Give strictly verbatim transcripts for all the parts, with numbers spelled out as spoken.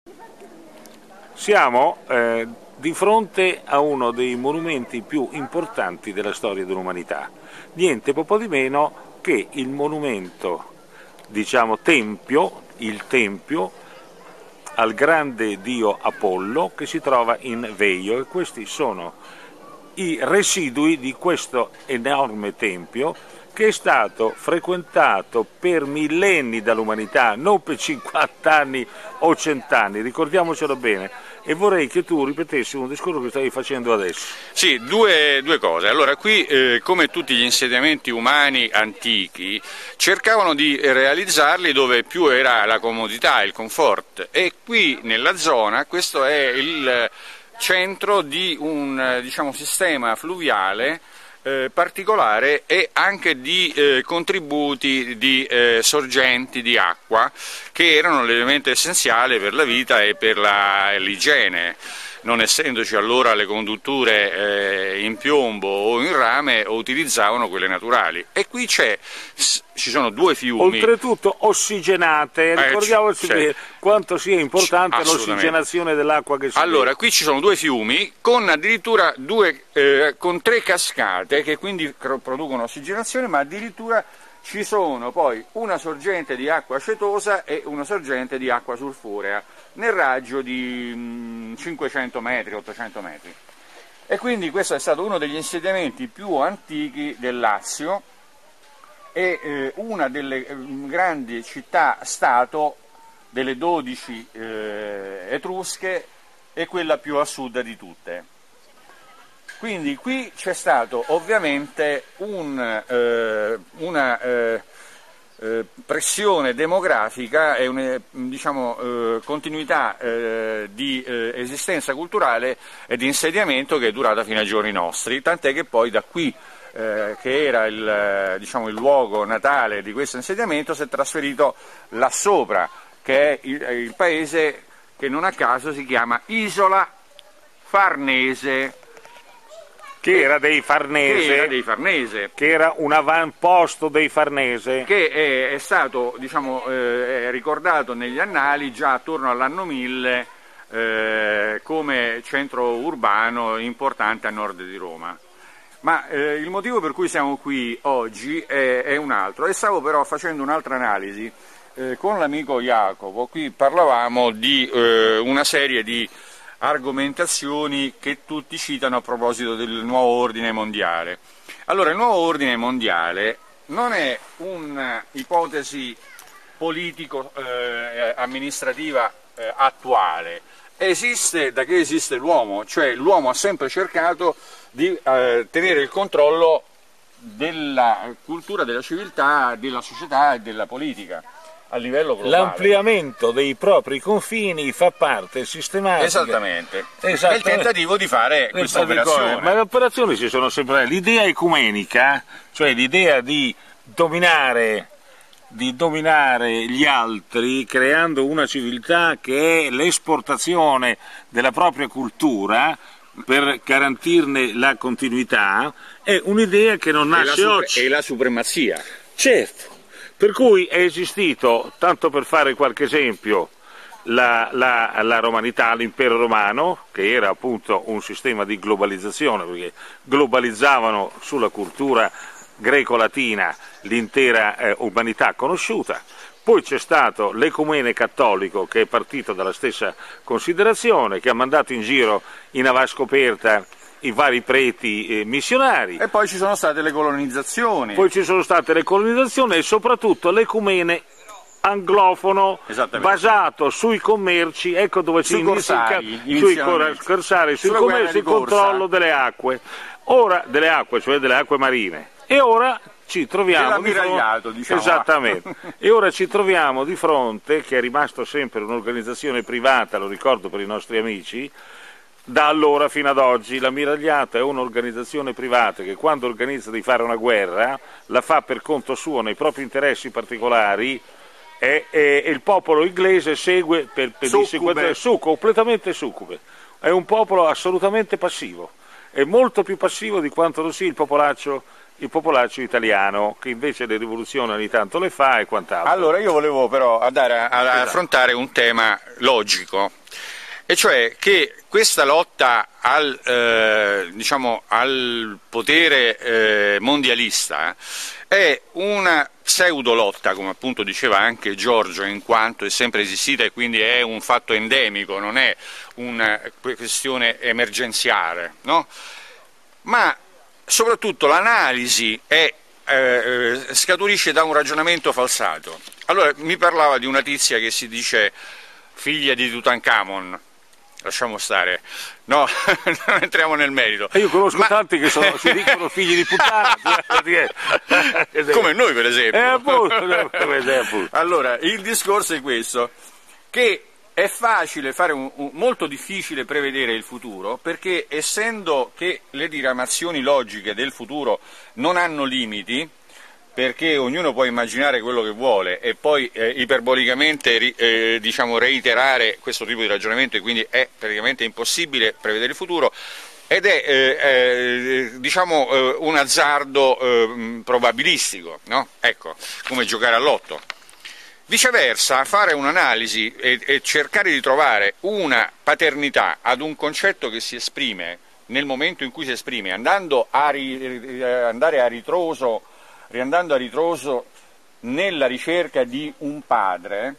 Siamo eh, di fronte a uno dei monumenti più importanti della storia dell'umanità, niente po' di meno che il monumento, diciamo tempio, il tempio al grande dio Apollo che si trova in Veio, e questi sono i residui di questo enorme tempio che è stato frequentato per millenni dall'umanità, non per cinquanta anni o cento anni, ricordiamocelo bene. E vorrei che tu ripetessi un discorso che stavi facendo adesso. Sì, due, due cose. Allora, qui, eh, come tutti gli insediamenti umani antichi, cercavano di realizzarli dove più era la comodità, il comfort, e qui nella zona questo è il centro di un, diciamo, sistema fluviale Eh, particolare e anche di eh, contributi di eh, sorgenti di acqua che erano l'elemento essenziale per la vita e per l'igiene, non essendoci allora le condutture eh, in piombo o in rame, o utilizzavano quelle naturali. E qui c'è, ci sono due fiumi. Oltretutto ossigenate, eh, ricordiamoci cioè, quanto sia importante l'ossigenazione dell'acqua che si Allora, vede. Qui ci sono due fiumi con addirittura due, eh, con tre cascate che quindi producono ossigenazione, ma addirittura ci sono poi una sorgente di acqua acetosa e una sorgente di acqua sulfurea nel raggio di mh, cinquecento metri, ottocento metri. E quindi questo è stato uno degli insediamenti più antichi del Lazio e eh, una delle eh, grandi città-stato delle dodici eh, etrusche e quella più a sud di tutte. Quindi qui c'è stato ovviamente un, eh, una eh, eh, pressione demografica e una, diciamo, eh, continuità eh, di eh, esistenza culturale e di insediamento che è durata fino ai giorni nostri, tant'è che poi da qui, eh, che era il, diciamo, il luogo natale di questo insediamento, si è trasferito là sopra, che è il, il paese che non a caso si chiama Isola Farnese. Che era dei Farnese, che era dei Farnese, che era un avamposto dei Farnese, che è, è stato, diciamo, eh, è ricordato negli annali già attorno all'anno mille eh, come centro urbano importante a nord di Roma. Ma eh, il motivo per cui siamo qui oggi è, è un altro, e stavo però facendo un'altra analisi eh, con l'amico Jacopo. Qui parlavamo di eh, una serie di argomentazioni che tutti citano a proposito del nuovo ordine mondiale. Allora, il nuovo ordine mondiale non è un'ipotesi politico-amministrativa eh, eh, attuale, esiste da che esiste l'uomo, cioè l'uomo ha sempre cercato di eh, tenere il controllo della cultura, della civiltà, della società e della politica a livello globale. L'ampliamento dei propri confini fa parte sistematica. Esattamente. Esattamente. Nel tentativo di fare questa operazione. Ma le operazioni ci sono sempre. L'idea ecumenica, cioè l'idea di dominare, di dominare gli altri creando una civiltà che è l'esportazione della propria cultura per garantirne la continuità, è un'idea che non nasce e oggi. E la supremazia. Certo. Per cui è esistito, tanto per fare qualche esempio, la, la, la romanità, l'impero romano, che era appunto un sistema di globalizzazione, perché globalizzavano sulla cultura greco-latina l'intera eh, umanità conosciuta. Poi c'è stato l'ecumene cattolico, che è partito dalla stessa considerazione, che ha mandato in giro in avascoperta i vari preti eh, missionari. E poi ci sono state le colonizzazioni. Poi ci sono state le colonizzazioni e soprattutto l'ecumene anglofono basato sui commerci, ecco dove si inizia sui corsari, sui commerci, sul controllo delle acque, ora delle acque, cioè delle acque marine. E ora ci troviamo di fronte, diciamo. Esattamente. E ora ci troviamo di fronte, che è rimasto sempre un'organizzazione privata, lo ricordo per i nostri amici, da allora fino ad oggi l'ammiragliata è un'organizzazione privata che quando organizza di fare una guerra la fa per conto suo, nei propri interessi particolari, e, e, e il popolo inglese segue per, per succube. Su, completamente succube. È un popolo assolutamente passivo, è molto più passivo di quanto lo sia il popolaccio il popolaccio italiano, che invece le rivoluzioni ogni tanto le fa e quant'altro. Allora io volevo però andare a, a esatto. affrontare un tema logico, e cioè che questa lotta al, eh, diciamo, al potere eh, mondialista è una pseudolotta, come appunto diceva anche Giorgio, in quanto è sempre esistita e quindi è un fatto endemico, non è una questione emergenziale, no? Ma soprattutto l'analisi è, eh, scaturisce da un ragionamento falsato. Allora, mi parlava di una tizia che si dice figlia di Tutankhamon. Lasciamo stare, no, non entriamo nel merito. E io conosco Ma... tanti che sono, si dicono figli di puttana. Come noi, per esempio. Eh, appunto, appunto. Allora, il discorso è questo, che è facile fare un, un, molto difficile prevedere il futuro, perché essendo che le diramazioni logiche del futuro non hanno limiti, perché ognuno può immaginare quello che vuole e poi eh, iperbolicamente eh, diciamo, reiterare questo tipo di ragionamento, e quindi è praticamente impossibile prevedere il futuro, ed è eh, eh, diciamo, eh, un azzardo eh, probabilistico, no? Ecco, come giocare all'otto. Viceversa, fare un'analisi e, e cercare di trovare una paternità ad un concetto che si esprime nel momento in cui si esprime, andando a ri, andare a ritroso riandando a ritroso nella ricerca di un padre.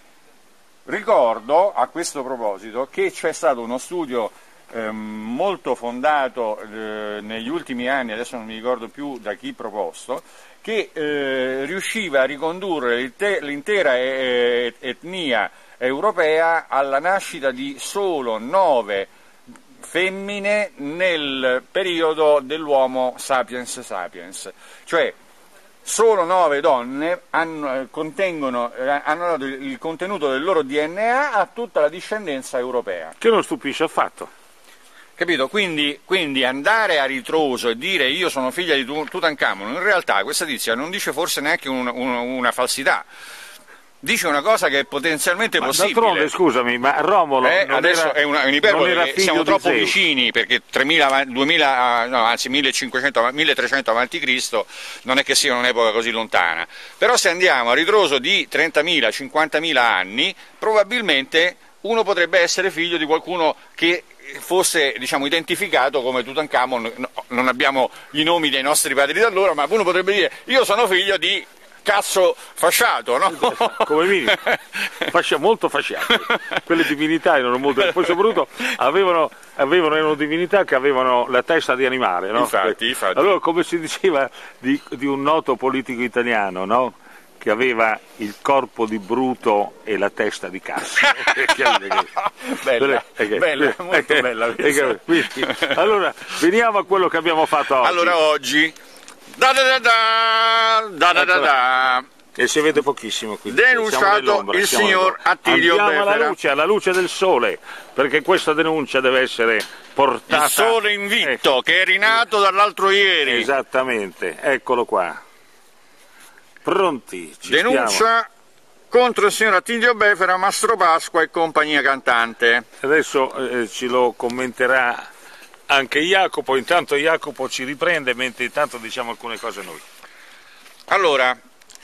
Ricordo a questo proposito che c'è stato uno studio eh, molto fondato eh, negli ultimi anni, adesso non mi ricordo più da chi proposto, che eh, riusciva a ricondurre l'intera etnia europea alla nascita di solo nove femmine nel periodo dell'uomo sapiens sapiens, cioè solo nove donne hanno, contengono, hanno dato il contenuto del loro D N A a tutta la discendenza europea. Che non stupisce affatto. Capito? Quindi, quindi andare a ritroso e dire io sono figlia di Tutankhamon, in realtà questa tizia non dice forse neanche un, un, una falsità. Dice una cosa che è potenzialmente ma possibile. D'altronde, scusami, ma Romolo eh, non adesso era, è una, un'iperbole, perché siamo troppo Zeus. vicini, perché tremila, duemila, no, anzi millecinquecento, milletrecento avanti Cristo non è che sia un'epoca così lontana. Però se andiamo a ritroso di trentamila, cinquantamila anni, probabilmente uno potrebbe essere figlio di qualcuno che fosse, diciamo, identificato come Tutankhamon. No, non abbiamo i nomi dei nostri padri da allora, ma uno potrebbe dire io sono figlio di cazzo fasciato, no? Come minimo, Fascia, molto fasciati. Quelle divinità erano molto, poi soprattutto avevano, avevano, erano divinità che avevano la testa di animale, no? Infatti, infatti. Allora, come si diceva di, di un noto politico italiano, no? Che aveva il corpo di Bruto e la testa di Cassio. Bella, bella, molto bella questa. Allora, veniamo a quello che abbiamo fatto oggi. Allora, oggi Da da da da, da da da da. E si vede pochissimo qui. Denunciato il signor Attilio Befera. Andiamo alla luce, alla luce del sole, perché questa denuncia deve essere portata. Il sole invitto, eh. che è rinato dall'altro ieri. Esattamente, eccolo qua. Pronti? Ci Denuncia stiamo. Contro il signor Attilio Befera, Mastro Pasqua e compagnia cantante. Adesso eh, ci lo commenterà anche Jacopo. Intanto Jacopo ci riprende, mentre intanto diciamo alcune cose noi. Allora,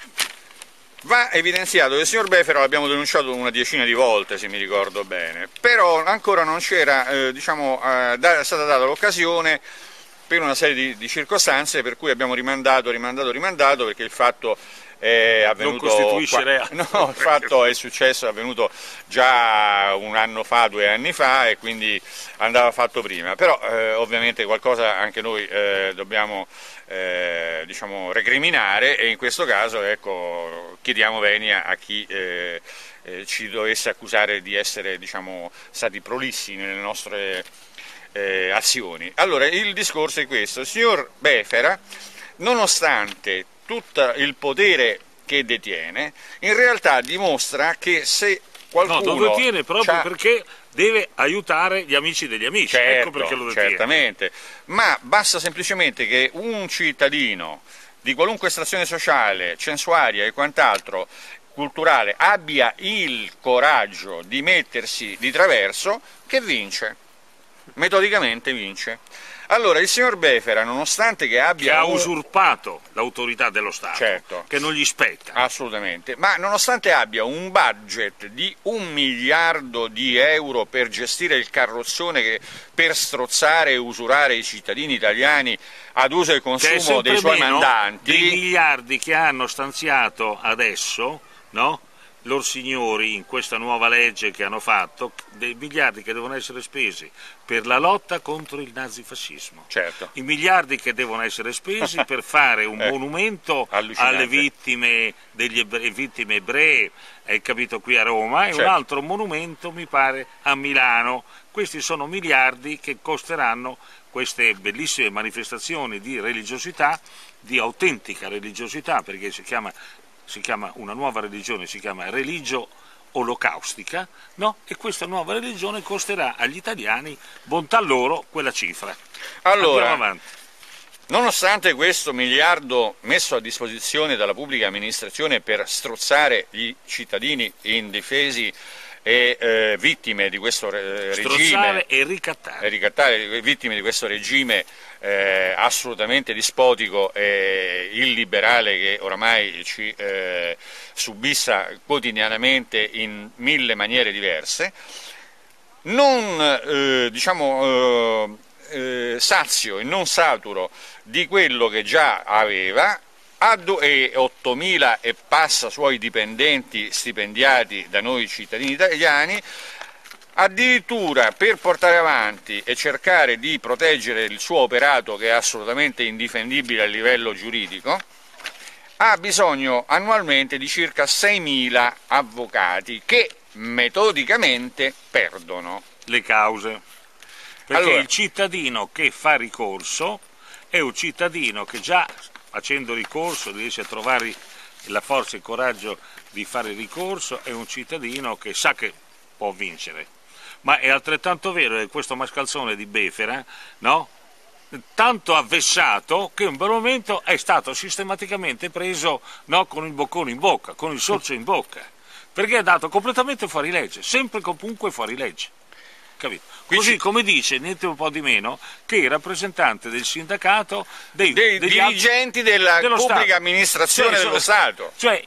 va evidenziato che il signor Befera l'abbiamo denunciato una decina di volte, se mi ricordo bene, però ancora non c'era, eh, diciamo, eh, da, è stata data l'occasione per una serie di, di circostanze per cui abbiamo rimandato, rimandato, rimandato, perché il fatto è avvenuto, non costituisce reato. No, il fatto è successo, è avvenuto già un anno fa, due anni fa, e quindi andava fatto prima, però eh, ovviamente qualcosa anche noi eh, dobbiamo eh, diciamo, recriminare, e in questo caso, ecco, chiediamo venia a chi eh, eh, ci dovesse accusare di essere, diciamo, stati prolissi nelle nostre eh, azioni. Allora, il discorso è questo: il signor Befera, nonostante tutto il potere che detiene, in realtà dimostra che se qualcuno... No, lo detiene proprio perché deve aiutare gli amici degli amici, certo, ecco perché lo detiene. Certamente, ma basta semplicemente che un cittadino di qualunque estrazione sociale, censuaria e quant'altro, culturale, abbia il coraggio di mettersi di traverso, che vince, metodicamente vince. Allora, il signor Befera, nonostante che abbia... Che ha un... usurpato l'autorità dello Stato, certo, che non gli spetta. Assolutamente, ma nonostante abbia un budget di un miliardo di euro per gestire il carrozzone che, per strozzare e usurare i cittadini italiani ad uso e consumo dei suoi mandanti... dei miliardi che hanno stanziato adesso, no? Loro signori in questa nuova legge che hanno fatto, dei miliardi che devono essere spesi per la lotta contro il nazifascismo, certo, i miliardi che devono essere spesi per fare un eh, monumento alle vittime, degli ebrei, vittime ebree, hai capito, qui a Roma, e certo, un altro monumento mi pare a Milano. Questi sono miliardi che costeranno queste bellissime manifestazioni di religiosità, di autentica religiosità, perché si chiama si chiama una nuova religione, si chiama religio olocaustica, no? E questa nuova religione costerà agli italiani, bontà loro, quella cifra. Allora, nonostante questo miliardo messo a disposizione dalla pubblica amministrazione per strozzare gli cittadini indifesi e eh, vittime di questo eh, regime, strozzare e ricattare. e ricattare vittime di questo regime eh, assolutamente dispotico e illiberale che oramai ci eh, subissa quotidianamente in mille maniere diverse, non eh, diciamo eh, eh, sazio e non saturo di quello che già aveva, e ottomila e passa suoi dipendenti stipendiati da noi cittadini italiani, addirittura per portare avanti e cercare di proteggere il suo operato, che è assolutamente indifendibile a livello giuridico, ha bisogno annualmente di circa seimila avvocati che metodicamente perdono le cause, perché allora, il cittadino che fa ricorso è un cittadino che già facendo ricorso riesce a trovare la forza e il coraggio di fare ricorso, è un cittadino che sa che può vincere. Ma è altrettanto vero che questo mascalzone di Befera, no? Tanto avvessato che in un bel momento è stato sistematicamente preso, no, con il boccone in bocca, con il sorcio in bocca, perché è andato completamente fuori legge, sempre comunque fuori legge. Capito? Così come dice, niente un po' di meno, che il rappresentante del sindacato dei, dei dirigenti altri, della pubblica Stato. amministrazione cioè, dello Stato. Cioè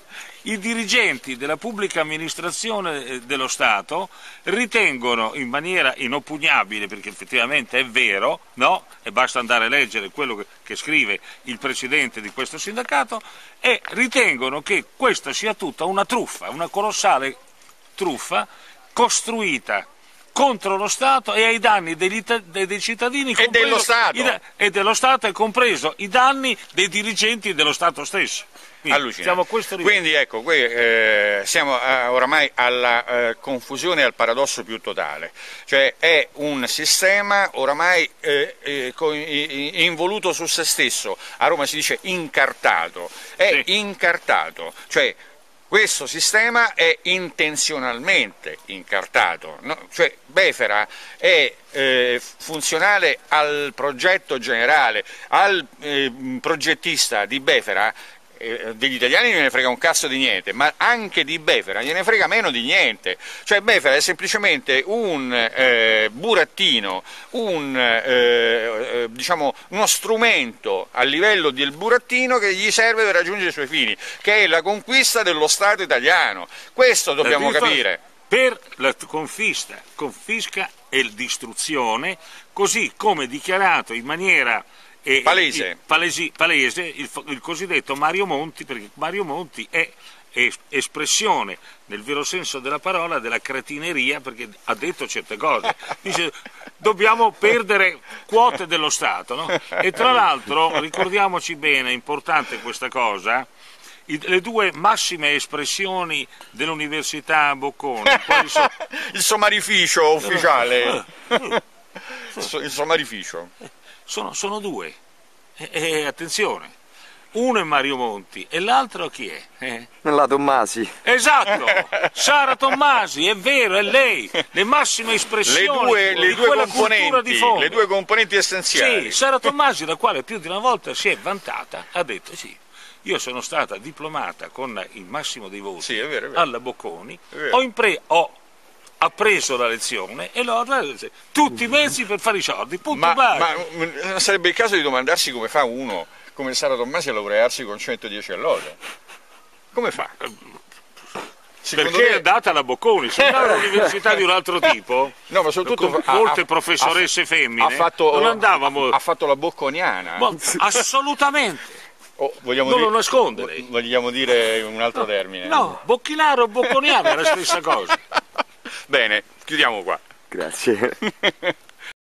i dirigenti della pubblica amministrazione dello Stato ritengono in maniera inoppugnabile, perché effettivamente è vero, no? E basta andare a leggere quello che, che scrive il presidente di questo sindacato, e ritengono che questa sia tutta una truffa, una colossale truffa costruita contro lo Stato e ai danni degli, dei cittadini e dello Stato. I, e dello Stato, e compreso i danni dei dirigenti dello Stato stesso. Quindi, siamo a questo Quindi ecco, qui, eh, siamo eh, oramai alla eh, confusione e al paradosso più totale, cioè è un sistema oramai eh, eh, involuto su se stesso, a Roma si dice incartato, è sì. incartato, cioè questo sistema è intenzionalmente incartato, no? Cioè Befera è eh, funzionale al progetto generale, al eh, progettista di Befera, eh, degli italiani non ne frega un cazzo di niente, ma anche di Befera gliene frega meno di niente, cioè Befera è semplicemente un eh, burattino, un, eh, diciamo, uno strumento a livello del burattino che gli serve per raggiungere i suoi fini, che è la conquista dello Stato italiano, questo dobbiamo capire. Per la confisca, confisca e distruzione, così come dichiarato in maniera E palese, il, palesi, palese il, il cosiddetto Mario Monti, perché Mario Monti è, è espressione, nel vero senso della parola, della cretineria, perché ha detto certe cose. Dice dobbiamo perdere quote dello Stato, no? E tra l'altro ricordiamoci bene, è importante questa cosa, i, le due massime espressioni dell'Università Bocconi. Poi so... il sommarificio ufficiale, il sommarificio. Sono, sono due, e, e, attenzione, uno è Mario Monti e l'altro chi è? Eh? La Tommasi. Esatto, Sara Tommasi, è vero, è lei, le massime espressioni le due, di le due quella componenti, cultura di fondo. Le due componenti essenziali. Sì, Sara Tommasi, la quale più di una volta si è vantata, ha detto sì, io sono stata diplomata con il massimo dei voti sì, è vero, è vero. alla Bocconi, ho, impre- ho ha preso la lezione e lo ha tutti i mezzi per fare i soldi, punto. Ma, ma sarebbe il caso di domandarsi come fa uno come Sara Tommasi a laurearsi con centodieci all'ode. Come fa? Secondo Perché te... è andata alla Bocconi, se andava all'università di un altro tipo, no, ma soprattutto con molte ha, professoresse ha, femmine, ha fatto, non andavamo... ha fatto la bocconiana. Ma, assolutamente. Oh, vogliamo non dire, lo nascondere. Vogliamo dire un altro no, termine? No, bocchinaro o bocconiana è la stessa cosa. Bene, chiudiamo qua. Grazie.